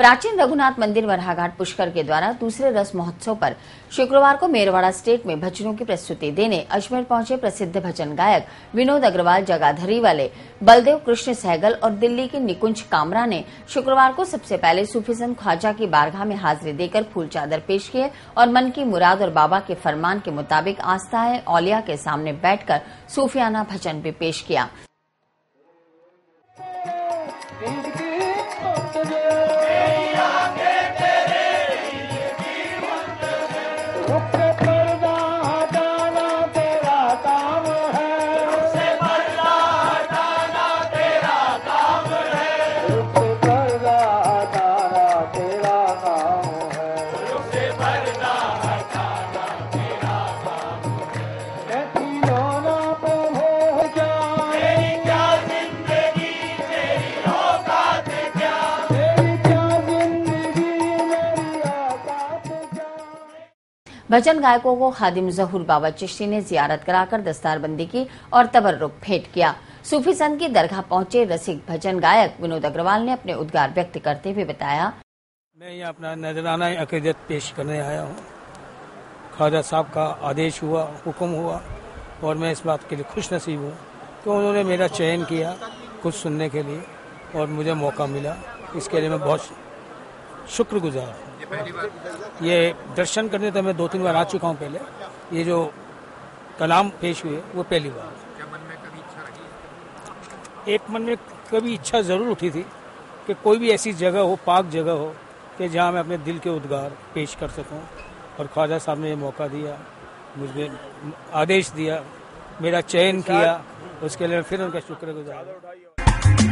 प्राचीन रघुनाथ मंदिर वराहघाट पुष्कर के द्वारा दूसरे रस महोत्सव पर शुक्रवार को मेरवाड़ा स्टेट में भजनों की प्रस्तुति देने अजमेर पहुंचे प्रसिद्ध भजन गायक विनोद अग्रवाल, जगाधरी वाले बलदेव कृष्ण सहगल और दिल्ली की निकुंज कामरा ने शुक्रवार को सबसे पहले सूफी संत ख्वाजा की बारगाह में हाजिरी देकर फूल चादर पेश किए और मन की मुराद और बाबा के फरमान के मुताबिक आस्था है औलिया के सामने बैठकर सूफियाना भजन भी पेश किया। भजन गायकों को खादिम ज़हूर बाबा चिश्ती ने जियारत कराकर दस्तारबंदी की और तबर्रुक भेंट किया। सूफी संत की दरगाह पहुंचे रसिक भजन गायक विनोद अग्रवाल ने अपने उद्गार व्यक्त करते हुए बताया, मैं यहाँ अपना नजराना अकीदत पेश करने आया हूँ। ख्वाजा साहब का आदेश हुआ, हुक्म हुआ और मैं इस बात के लिए खुश नसीब हूँ कि उन्होंने मेरा चयन किया कुछ सुनने के लिए और मुझे मौका मिला। इसके लिए मैं बहुत शुक्रगुजार हूँ। ये दर्शन करने तो मैं 2-3 बार आ चुका हूँ पहले। ये जो कलाम पेश हुए वो पहली बार। एक मन में कभी इच्छा जरूर उठी थी कि कोई भी ऐसी जगह हो, पाक जगह हो कि जहाँ मैं अपने दिल के उद्गार पेश कर सकूँ और ख्वाजा साहब ने ये मौका दिया, मुझे आदेश दिया, मेरा चयन किया, उसके लिए फिर उनका शुक्रगुजार हूँ।